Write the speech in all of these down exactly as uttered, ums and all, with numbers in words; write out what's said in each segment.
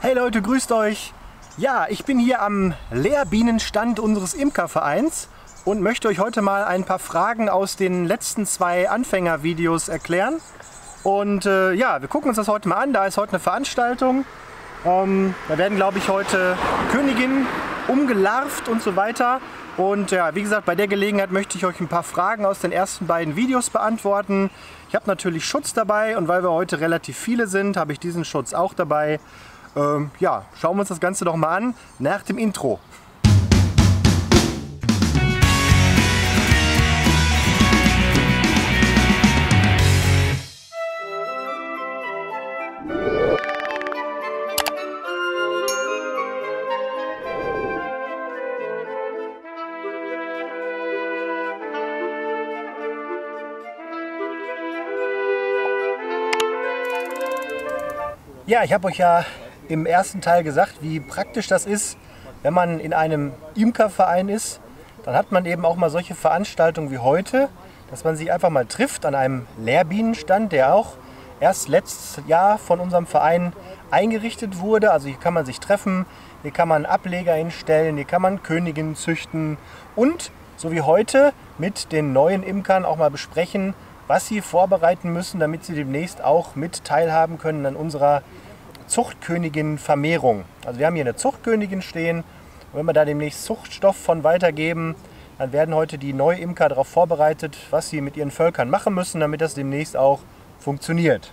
Hey Leute, grüßt euch! Ja, ich bin hier am Lehrbienenstand unseres Imkervereins und möchte euch heute mal ein paar Fragen aus den letzten zwei Anfängervideos erklären. Und äh, ja, wir gucken uns das heute mal an. Da ist heute eine Veranstaltung. Ähm, da werden, glaube ich, heute Königinnen umgelarvt und so weiter. Und ja, wie gesagt, bei der Gelegenheit möchte ich euch ein paar Fragen aus den ersten beiden Videos beantworten. Ich habe natürlich Schutz dabei und weil wir heute relativ viele sind, habe ich diesen Schutz auch dabei. Ähm, ja, schauen wir uns das Ganze doch mal an nach dem Intro. Ja, ich habe euch ja im ersten Teil gesagt, wie praktisch das ist, wenn man in einem Imkerverein ist. Dann hat man eben auch mal solche Veranstaltungen wie heute, dass man sich einfach mal trifft an einem Lehrbienenstand, der auch erst letztes Jahr von unserem Verein eingerichtet wurde. Also hier kann man sich treffen, hier kann man Ableger hinstellen, hier kann man Königinnen züchten und so wie heute mit den neuen Imkern auch mal besprechen, was sie vorbereiten müssen, damit sie demnächst auch mit teilhaben können an unserer Zuchtkönigin-Vermehrung. Also wir haben hier eine Zuchtkönigin stehen und wenn wir da demnächst Zuchtstoff von weitergeben, dann werden heute die Neuimker darauf vorbereitet, was sie mit ihren Völkern machen müssen, damit das demnächst auch funktioniert.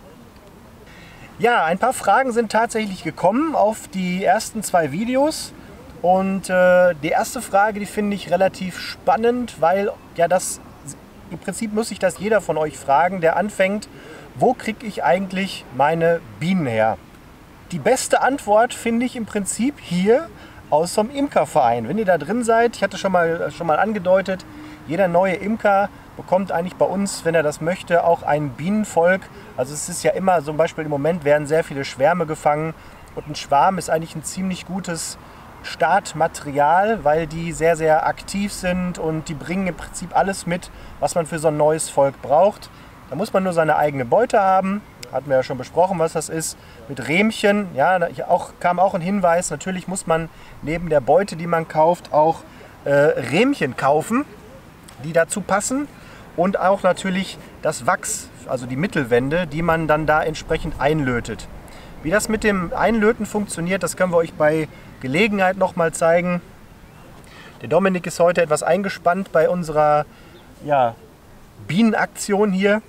Ja, ein paar Fragen sind tatsächlich gekommen auf die ersten zwei Videos und äh, die erste Frage, die finde ich relativ spannend, weil ja das im Prinzip muss sich das jeder von euch fragen, der anfängt, wo kriege ich eigentlich meine Bienen her? Die beste Antwort finde ich im Prinzip hier aus so einem Imkerverein. Wenn ihr da drin seid, ich hatte schon mal, schon mal angedeutet, jeder neue Imker bekommt eigentlich bei uns, wenn er das möchte, auch ein Bienenvolk. Also es ist ja immer, zum Beispiel im Moment werden sehr viele Schwärme gefangen und ein Schwarm ist eigentlich ein ziemlich gutes Startmaterial, weil die sehr, sehr aktiv sind und die bringen im Prinzip alles mit, was man für so ein neues Volk braucht. Da muss man nur seine eigene Beute haben. Hatten wir ja schon besprochen, was das ist. Mit Rähmchen, ja, da auch, kam auch ein Hinweis, natürlich muss man neben der Beute, die man kauft, auch äh, Rähmchen kaufen, die dazu passen. Und auch natürlich das Wachs, also die Mittelwände, die man dann da entsprechend einlötet. Wie das mit dem Einlöten funktioniert, das können wir euch bei Gelegenheit noch mal zeigen. Der Dominik ist heute etwas eingespannt bei unserer ja, Bienenaktion hier.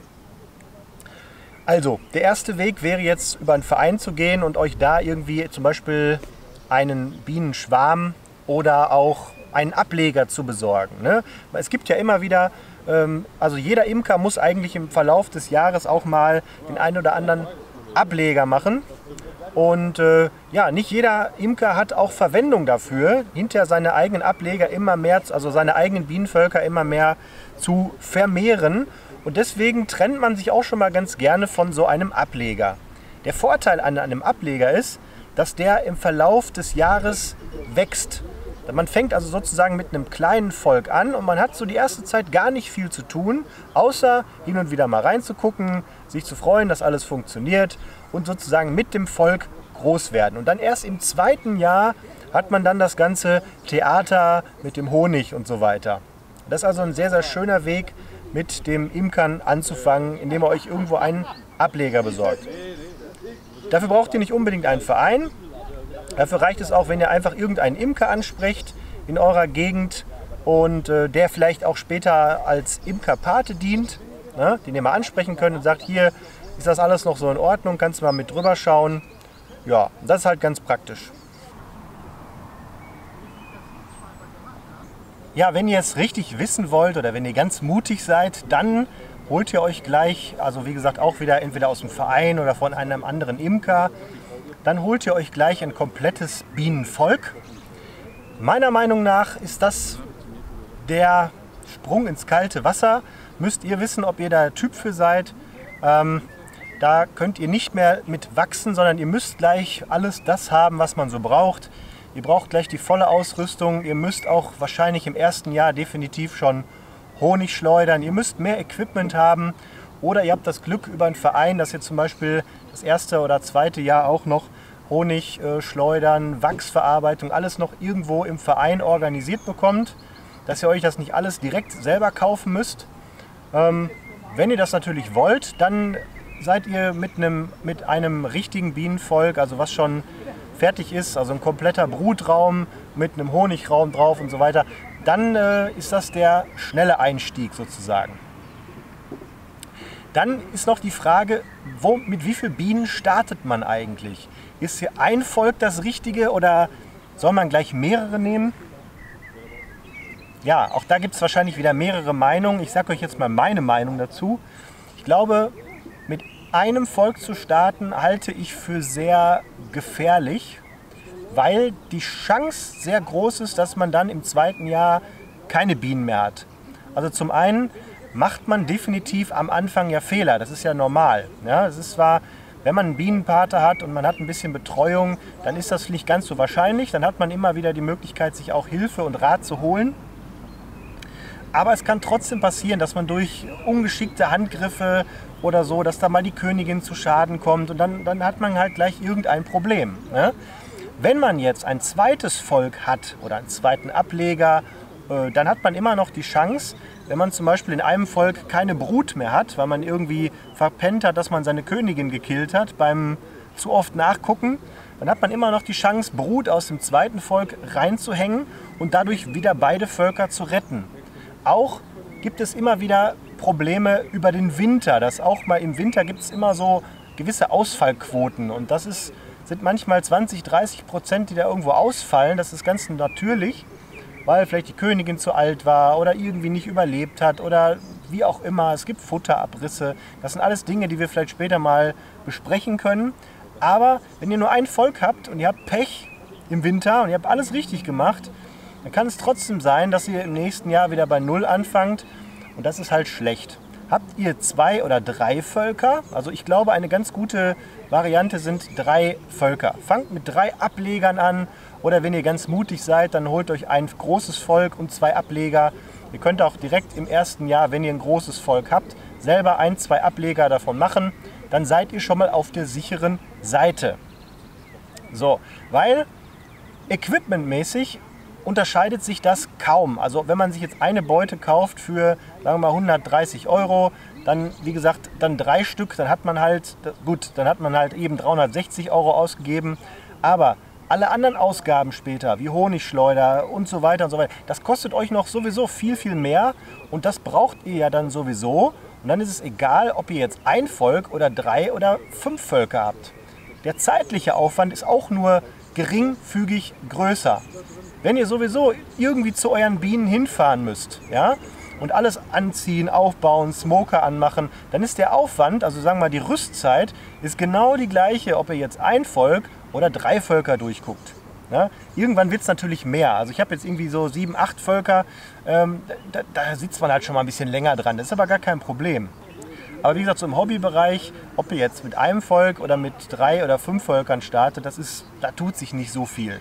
Also, der erste Weg wäre jetzt über einen Verein zu gehen und euch da irgendwie zum Beispiel einen Bienenschwarm oder auch einen Ableger zu besorgen. Ne? Es gibt ja immer wieder, ähm, also jeder Imker muss eigentlich im Verlauf des Jahres auch mal den einen oder anderen Ableger machen. Und äh, ja, nicht jeder Imker hat auch Verwendung dafür, hinter seine eigenen Ableger immer mehr, also seine eigenen Bienenvölker immer mehr zu vermehren. Und deswegen trennt man sich auch schon mal ganz gerne von so einem Ableger. Der Vorteil an einem Ableger ist, dass der im Verlauf des Jahres wächst. Man fängt also sozusagen mit einem kleinen Volk an und man hat so die erste Zeit gar nicht viel zu tun, außer hin und wieder mal reinzugucken, sich zu freuen, dass alles funktioniert und sozusagen mit dem Volk groß werden. Und dann erst im zweiten Jahr hat man dann das ganze Theater mit dem Honig und so weiter. Das ist also ein sehr, sehr schöner Weg, mit dem Imkern anzufangen, indem ihr euch irgendwo einen Ableger besorgt. Dafür braucht ihr nicht unbedingt einen Verein. Dafür reicht es auch, wenn ihr einfach irgendeinen Imker ansprecht in eurer Gegend und äh, der vielleicht auch später als Imkerpate dient, ne, den ihr mal ansprechen könnt und sagt, hier ist das alles noch so in Ordnung, kannst du mal mit drüber schauen. Ja, das ist halt ganz praktisch. Ja, wenn ihr es richtig wissen wollt oder wenn ihr ganz mutig seid, dann holt ihr euch gleich, also wie gesagt auch wieder entweder aus dem Verein oder von einem anderen Imker, dann holt ihr euch gleich ein komplettes Bienenvolk. Meiner Meinung nach ist das der Sprung ins kalte Wasser. Müsst ihr wissen, ob ihr da Typ für seid. Ähm, da könnt ihr nicht mehr mit wachsen, sondern ihr müsst gleich alles das haben, was man so braucht. Ihr braucht gleich die volle Ausrüstung. Ihr müsst auch wahrscheinlich im ersten Jahr definitiv schon Honig schleudern. Ihr müsst mehr Equipment haben. Oder ihr habt das Glück über einen Verein, dass ihr zum Beispiel das erste oder zweite Jahr auch noch Honigschleudern, Wachsverarbeitung, alles noch irgendwo im Verein organisiert bekommt, dass ihr euch das nicht alles direkt selber kaufen müsst. Ähm, wenn ihr das natürlich wollt, dann seid ihr mit einem, mit einem richtigen Bienenvolk, also was schon fertig ist, also ein kompletter Brutraum mit einem Honigraum drauf und so weiter, dann äh, ist das der schnelle Einstieg sozusagen. Dann ist noch die Frage, wo, mit wie vielen Bienen startet man eigentlich? Ist hier ein Volk das Richtige oder soll man gleich mehrere nehmen? Ja, auch da gibt es wahrscheinlich wieder mehrere Meinungen. Ich sage euch jetzt mal meine Meinung dazu. Ich glaube, mit einem Volk zu starten, halte ich für sehr gefährlich, weil die Chance sehr groß ist, dass man dann im zweiten Jahr keine Bienen mehr hat. Also zum einen macht man definitiv am Anfang ja Fehler, das ist ja normal. Ja, es ist zwar, wenn man einen Bienenpater hat und man hat ein bisschen Betreuung, dann ist das nicht ganz so wahrscheinlich, dann hat man immer wieder die Möglichkeit, sich auch Hilfe und Rat zu holen. Aber es kann trotzdem passieren, dass man durch ungeschickte Handgriffe oder so, dass da mal die Königin zu Schaden kommt und dann, dann hat man halt gleich irgendein Problem. Ne? Wenn man jetzt ein zweites Volk hat oder einen zweiten Ableger, äh, dann hat man immer noch die Chance, wenn man zum Beispiel in einem Volk keine Brut mehr hat, weil man irgendwie verpennt hat, dass man seine Königin gekillt hat beim zu oft nachgucken, dann hat man immer noch die Chance, Brut aus dem zweiten Volk reinzuhängen und dadurch wieder beide Völker zu retten. Auch gibt es immer wieder Probleme über den Winter. Das auch mal im Winter gibt es immer so gewisse Ausfallquoten und das ist, sind manchmal zwanzig, dreißig Prozent, die da irgendwo ausfallen. Das ist ganz natürlich, weil vielleicht die Königin zu alt war oder irgendwie nicht überlebt hat oder wie auch immer. Es gibt Futterabrisse. Das sind alles Dinge, die wir vielleicht später mal besprechen können. Aber wenn ihr nur ein Volk habt und ihr habt Pech im Winter und ihr habt alles richtig gemacht, dann kann es trotzdem sein, dass ihr im nächsten Jahr wieder bei Null anfangt und das ist halt schlecht. Habt ihr zwei oder drei Völker? Also ich glaube, eine ganz gute Variante sind drei Völker. Fangt mit drei Ablegern an oder wenn ihr ganz mutig seid, dann holt euch ein großes Volk und zwei Ableger. Ihr könnt auch direkt im ersten Jahr, wenn ihr ein großes Volk habt, selber ein, zwei Ableger davon machen. Dann seid ihr schon mal auf der sicheren Seite. So, weil equipmentmäßig unterscheidet sich das kaum. Also wenn man sich jetzt eine Beute kauft für, sagen wir mal, hundertdreißig Euro, dann, wie gesagt, dann drei Stück, dann hat man halt, gut, dann hat man halt eben dreihundertsechzig Euro ausgegeben. Aber alle anderen Ausgaben später, wie Honigschleuder und so weiter und so weiter, das kostet euch noch sowieso viel, viel mehr und das braucht ihr ja dann sowieso. Und dann ist es egal, ob ihr jetzt ein Volk oder drei oder fünf Völker habt. Der zeitliche Aufwand ist auch nur geringfügig größer. Wenn ihr sowieso irgendwie zu euren Bienen hinfahren müsst, ja, und alles anziehen, aufbauen, Smoker anmachen, dann ist der Aufwand, also sagen wir mal die Rüstzeit, ist genau die gleiche, ob ihr jetzt ein Volk oder drei Völker durchguckt. Ja, irgendwann wird es natürlich mehr. Also ich habe jetzt irgendwie so sieben, acht Völker, ähm, da, da sitzt man halt schon mal ein bisschen länger dran. Das ist aber gar kein Problem. Aber wie gesagt, so im Hobbybereich, ob ihr jetzt mit einem Volk oder mit drei oder fünf Völkern startet, das ist, da tut sich nicht so viel.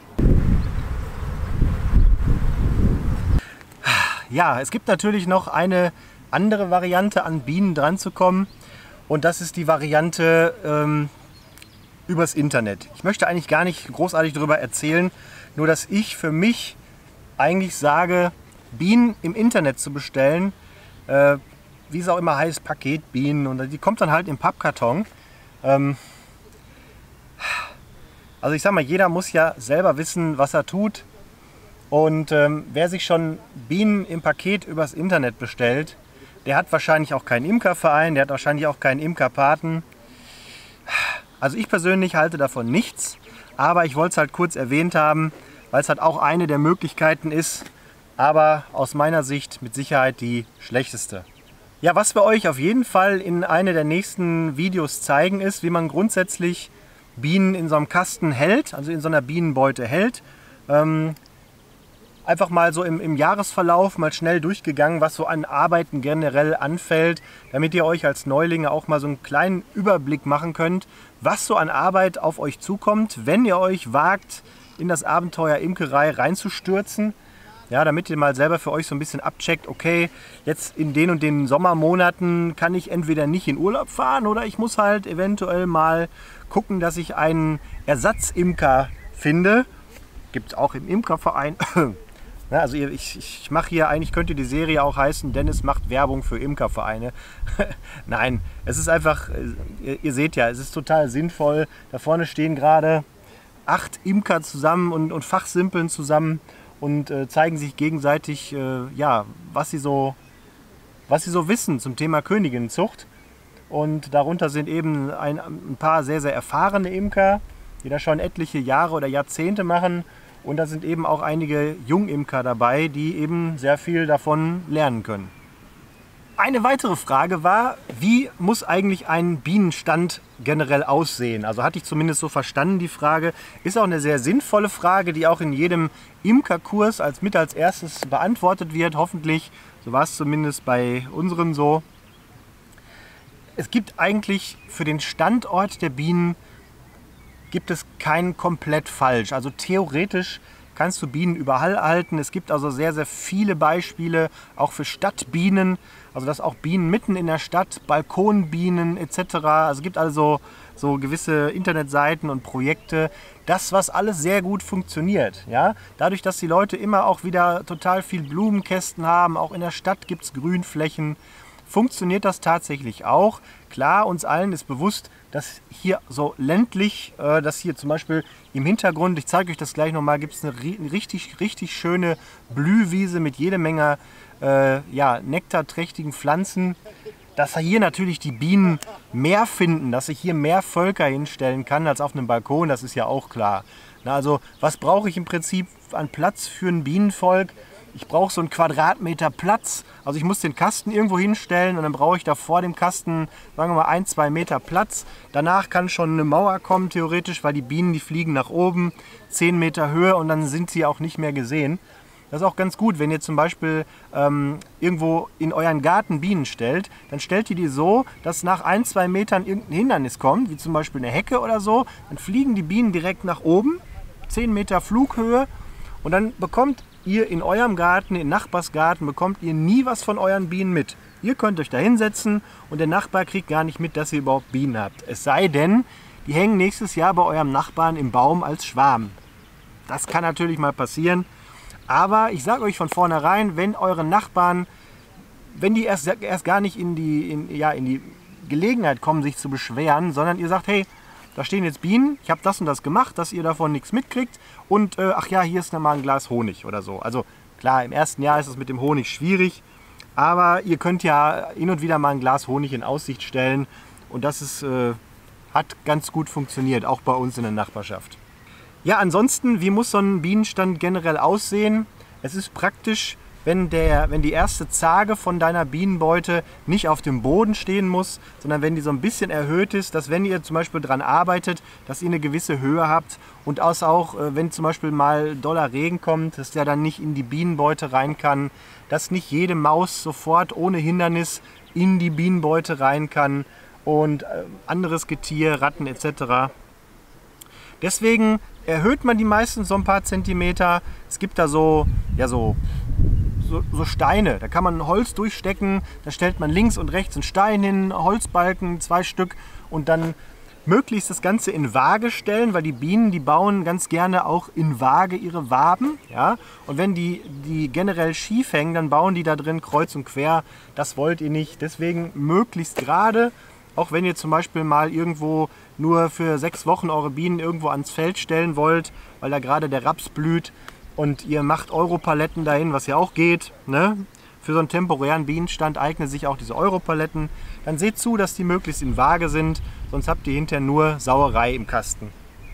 Ja, es gibt natürlich noch eine andere Variante, an Bienen dran zu kommen. Und das ist die Variante ähm, übers Internet. Ich möchte eigentlich gar nicht großartig darüber erzählen, nur dass ich für mich eigentlich sage, Bienen im Internet zu bestellen, äh, wie es auch immer heißt, Paketbienen, und die kommt dann halt im Pappkarton. Ähm, also ich sag mal, jeder muss ja selber wissen, was er tut. Und ähm, wer sich schon Bienen im Paket übers Internet bestellt, der hat wahrscheinlich auch keinen Imkerverein, der hat wahrscheinlich auch keinen Imkerpaten. Also ich persönlich halte davon nichts, aber ich wollte es halt kurz erwähnt haben, weil es halt auch eine der Möglichkeiten ist, aber aus meiner Sicht mit Sicherheit die schlechteste. Ja, was wir euch auf jeden Fall in einer der nächsten Videos zeigen ist, wie man grundsätzlich Bienen in so einem Kasten hält, also in so einer Bienenbeute hält. Ähm, Einfach mal so im, im Jahresverlauf mal schnell durchgegangen, was so an Arbeiten generell anfällt, damit ihr euch als Neulinge auch mal so einen kleinen Überblick machen könnt, was so an Arbeit auf euch zukommt, wenn ihr euch wagt, in das Abenteuer Imkerei reinzustürzen. Ja, damit ihr mal selber für euch so ein bisschen abcheckt, okay, jetzt in den und den Sommermonaten kann ich entweder nicht in Urlaub fahren oder ich muss halt eventuell mal gucken, dass ich einen Ersatzimker finde. Gibt es auch im Imkerverein. Ja, also ich, ich mache hier, eigentlich könnte die Serie auch heißen, Dennis macht Werbung für Imkervereine. Nein, es ist einfach, ihr, ihr seht ja, es ist total sinnvoll. Da vorne stehen gerade acht Imker zusammen und, und fachsimpeln zusammen und äh, zeigen sich gegenseitig, äh, ja, was sie, so, was sie so wissen zum Thema Königinnenzucht. Und darunter sind eben ein, ein paar sehr, sehr erfahrene Imker, die das schon etliche Jahre oder Jahrzehnte machen. Und da sind eben auch einige Jungimker dabei, die eben sehr viel davon lernen können. Eine weitere Frage war, wie muss eigentlich ein Bienenstand generell aussehen? Also hatte ich zumindest so verstanden, die Frage. Ist auch eine sehr sinnvolle Frage, die auch in jedem Imkerkurs als mit als erstes beantwortet wird, hoffentlich. So war es zumindest bei unseren so. Es gibt eigentlich für den Standort der Bienen gibt es kein komplett falsch. Also theoretisch kannst du Bienen überall halten. Es gibt also sehr, sehr viele Beispiele, auch für Stadtbienen. Also dass auch Bienen mitten in der Stadt, Balkonbienen et cetera. Also es gibt also so gewisse Internetseiten und Projekte. Das, was alles sehr gut funktioniert. Ja? Dadurch, dass die Leute immer auch wieder total viel Blumenkästen haben, auch in der Stadt gibt es Grünflächen, funktioniert das tatsächlich auch. Klar, uns allen ist bewusst, dass hier so ländlich, äh, dass hier zum Beispiel im Hintergrund, ich zeige euch das gleich nochmal, gibt es eine richtig, richtig schöne Blühwiese mit jede Menge äh, ja, nektarträchtigen Pflanzen. Dass hier natürlich die Bienen mehr finden, dass ich hier mehr Völker hinstellen kann als auf einem Balkon, das ist ja auch klar. Na, also was brauche ich im Prinzip an Platz für ein Bienenvolk? Ich brauche so einen Quadratmeter Platz, also ich muss den Kasten irgendwo hinstellen und dann brauche ich da vor dem Kasten, sagen wir mal, ein, zwei Meter Platz. Danach kann schon eine Mauer kommen, theoretisch, weil die Bienen, die fliegen nach oben, zehn Meter Höhe und dann sind sie auch nicht mehr gesehen. Das ist auch ganz gut, wenn ihr zum Beispiel ähm, irgendwo in euren Garten Bienen stellt, dann stellt ihr die so, dass nach ein, zwei Metern irgendein Hindernis kommt, wie zum Beispiel eine Hecke oder so, dann fliegen die Bienen direkt nach oben, zehn Meter Flughöhe und dann bekommt ihr in eurem Garten, in Nachbarsgarten, bekommt ihr nie was von euren Bienen mit. Ihr könnt euch da hinsetzen und der Nachbar kriegt gar nicht mit, dass ihr überhaupt Bienen habt. Es sei denn, die hängen nächstes Jahr bei eurem Nachbarn im Baum als Schwarm. Das kann natürlich mal passieren. Aber ich sage euch von vornherein, wenn eure Nachbarn, wenn die erst, erst gar nicht in die, in, ja, in die Gelegenheit kommen, sich zu beschweren, sondern ihr sagt, hey, da stehen jetzt Bienen, ich habe das und das gemacht, dass ihr davon nichts mitkriegt und äh, ach ja, hier ist nochmal ein Glas Honig oder so. Also klar, im ersten Jahr ist es mit dem Honig schwierig, aber ihr könnt ja hin und wieder mal ein Glas Honig in Aussicht stellen und das ist, äh, hat ganz gut funktioniert, auch bei uns in der Nachbarschaft. Ja, ansonsten, wie muss so ein Bienenstand generell aussehen? Es ist praktisch, wenn, der, wenn die erste Zarge von deiner Bienenbeute nicht auf dem Boden stehen muss, sondern wenn die so ein bisschen erhöht ist, dass wenn ihr zum Beispiel daran arbeitet, dass ihr eine gewisse Höhe habt und auch, wenn zum Beispiel mal doller Regen kommt, dass der dann nicht in die Bienenbeute rein kann, dass nicht jede Maus sofort ohne Hindernis in die Bienenbeute rein kann und anderes Getier, Ratten et cetera. Deswegen erhöht man die meistens so ein paar Zentimeter. Es gibt da so, ja, so, so, so Steine, da kann man Holz durchstecken, da stellt man links und rechts einen Stein hin, Holzbalken, zwei Stück und dann möglichst das Ganze in Waage stellen, weil die Bienen, die bauen ganz gerne auch in Waage ihre Waben. Ja? Und wenn die, die generell schief hängen, dann bauen die da drin kreuz und quer. Das wollt ihr nicht. Deswegen möglichst gerade. Auch wenn ihr zum Beispiel mal irgendwo nur für sechs Wochen eure Bienen irgendwo ans Feld stellen wollt, weil da gerade der Raps blüht und ihr macht Europaletten dahin, was ja auch geht, ne? Für so einen temporären Bienenstand eignen sich auch diese Europaletten. Dann seht zu, dass die möglichst in Waage sind, sonst habt ihr hinterher nur Sauerei im Kasten.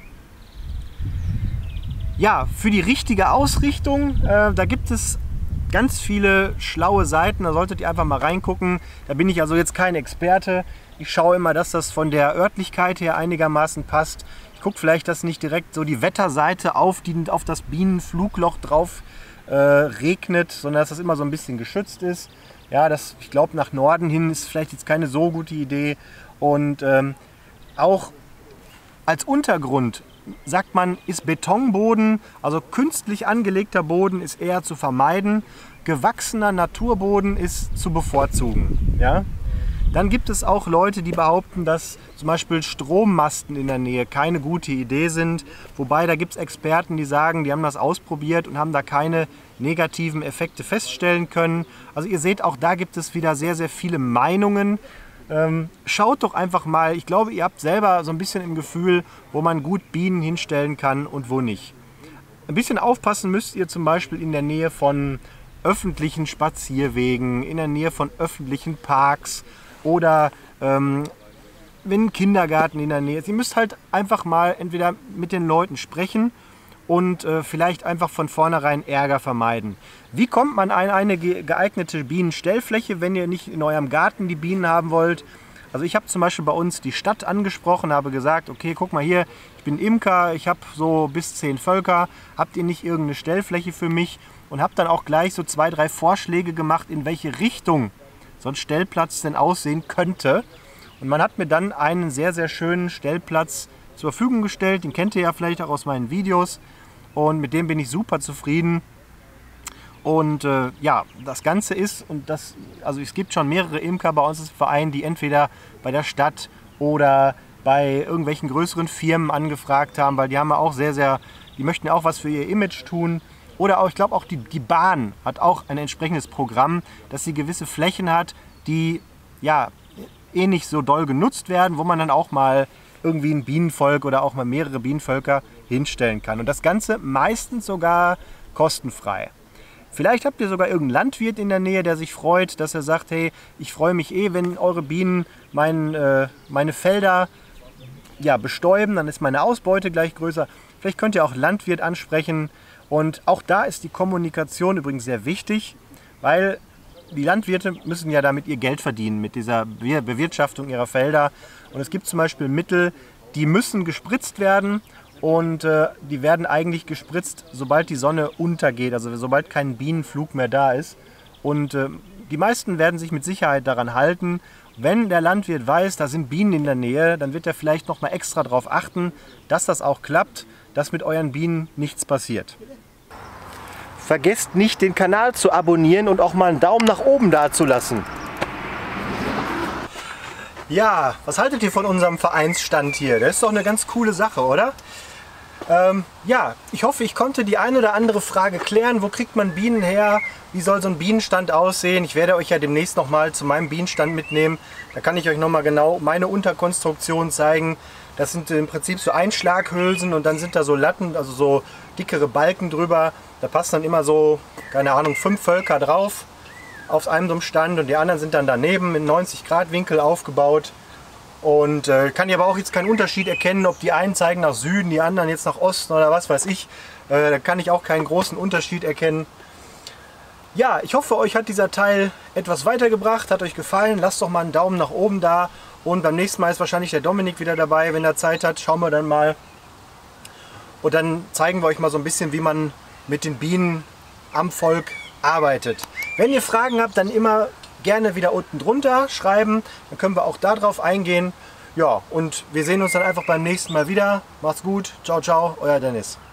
Ja, für die richtige Ausrichtung, äh, da gibt es ganz viele schlaue Seiten, da solltet ihr einfach mal reingucken. Da bin ich also jetzt kein Experte. Ich schaue immer, dass das von der Örtlichkeit her einigermaßen passt. Ich gucke vielleicht, dass nicht direkt so die Wetterseite auf, die, auf das Bienenflugloch drauf äh, regnet, sondern dass das immer so ein bisschen geschützt ist. Ja, das, ich glaube, nach Norden hin ist vielleicht jetzt keine so gute Idee. Und ähm, auch als Untergrund sagt man, ist Betonboden, also künstlich angelegter Boden, ist eher zu vermeiden. Gewachsener Naturboden ist zu bevorzugen. Ja? Dann gibt es auch Leute, die behaupten, dass zum Beispiel Strommasten in der Nähe keine gute Idee sind. Wobei, da gibt es Experten, die sagen, die haben das ausprobiert und haben da keine negativen Effekte feststellen können. Also ihr seht, auch da gibt es wieder sehr, sehr viele Meinungen. Ähm, schaut doch einfach mal, ich glaube, ihr habt selber so ein bisschen im Gefühl, wo man gut Bienen hinstellen kann und wo nicht. Ein bisschen aufpassen müsst ihr zum Beispiel in der Nähe von öffentlichen Spazierwegen, in der Nähe von öffentlichen Parks oder ähm, wenn ein Kindergarten in der Nähe ist. Ihr müsst halt einfach mal entweder mit den Leuten sprechen und äh, vielleicht einfach von vornherein Ärger vermeiden. Wie kommt man an eine geeignete Bienenstellfläche, wenn ihr nicht in eurem Garten die Bienen haben wollt? Also ich habe zum Beispiel bei uns die Stadt angesprochen, habe gesagt, okay, guck mal hier, ich bin Imker, ich habe so bis zehn Völker, habt ihr nicht irgendeine Stellfläche für mich? Und habe dann auch gleich so zwei, drei Vorschläge gemacht, in welche Richtung so ein Stellplatz denn aussehen könnte. Und man hat mir dann einen sehr, sehr schönen Stellplatz zur Verfügung gestellt. Den kennt ihr ja vielleicht auch aus meinen Videos. Und mit dem bin ich super zufrieden. Und äh, ja, das Ganze ist, und das, also es gibt schon mehrere Imker bei uns im Verein, die entweder bei der Stadt oder bei irgendwelchen größeren Firmen angefragt haben, weil die haben ja auch sehr, sehr, die möchten ja auch was für ihr Image tun. Oder auch, ich glaube auch die, die Bahn hat auch ein entsprechendes Programm, dass sie gewisse Flächen hat, die ja eh nicht so doll genutzt werden, wo man dann auch mal irgendwie ein Bienenvolk oder auch mal mehrere Bienenvölker hinstellen kann. Und das Ganze meistens sogar kostenfrei. Vielleicht habt ihr sogar irgendeinen Landwirt in der Nähe, der sich freut, dass er sagt, hey, ich freue mich eh, wenn eure Bienen mein, äh, meine Felder ja, bestäuben, dann ist meine Ausbeute gleich größer. Vielleicht könnt ihr auch Landwirt ansprechen. Und auch da ist die Kommunikation übrigens sehr wichtig, weil die Landwirte müssen ja damit ihr Geld verdienen, mit dieser Bewirtschaftung ihrer Felder. Und es gibt zum Beispiel Mittel, die müssen gespritzt werden und äh, die werden eigentlich gespritzt, sobald die Sonne untergeht, also sobald kein Bienenflug mehr da ist. Und äh, die meisten werden sich mit Sicherheit daran halten. Wenn der Landwirt weiß, da sind Bienen in der Nähe, dann wird er vielleicht noch mal extra darauf achten, dass das auch klappt, dass mit euren Bienen nichts passiert. Vergesst nicht, den Kanal zu abonnieren und auch mal einen Daumen nach oben dazulassen. Ja, was haltet ihr von unserem Vereinsstand hier? Das ist doch eine ganz coole Sache, oder? Ähm, ja, ich hoffe, ich konnte die ein oder andere Frage klären. Wo kriegt man Bienen her? Wie soll so ein Bienenstand aussehen? Ich werde euch ja demnächst noch mal zu meinem Bienenstand mitnehmen. Da kann ich euch noch mal genau meine Unterkonstruktion zeigen. Das sind im Prinzip so Einschlaghülsen und dann sind da so Latten, also so dickere Balken drüber. Da passen dann immer so, keine Ahnung, fünf Völker drauf auf einem so einem Stand und die anderen sind dann daneben in neunzig Grad Winkel aufgebaut. Und äh, kann ich aber auch jetzt keinen Unterschied erkennen, ob die einen zeigen nach Süden, die anderen jetzt nach Osten oder was weiß ich. Äh, da kann ich auch keinen großen Unterschied erkennen. Ja, ich hoffe, euch hat dieser Teil etwas weitergebracht, hat euch gefallen. Lasst doch mal einen Daumen nach oben da. Und beim nächsten Mal ist wahrscheinlich der Dominik wieder dabei, wenn er Zeit hat. Schauen wir dann mal. Und dann zeigen wir euch mal so ein bisschen, wie man mit den Bienen am Volk arbeitet. Wenn ihr Fragen habt, dann immer gerne wieder unten drunter schreiben. Dann können wir auch darauf eingehen. Ja, und wir sehen uns dann einfach beim nächsten Mal wieder. Macht's gut. Ciao, ciao. Euer Dennis.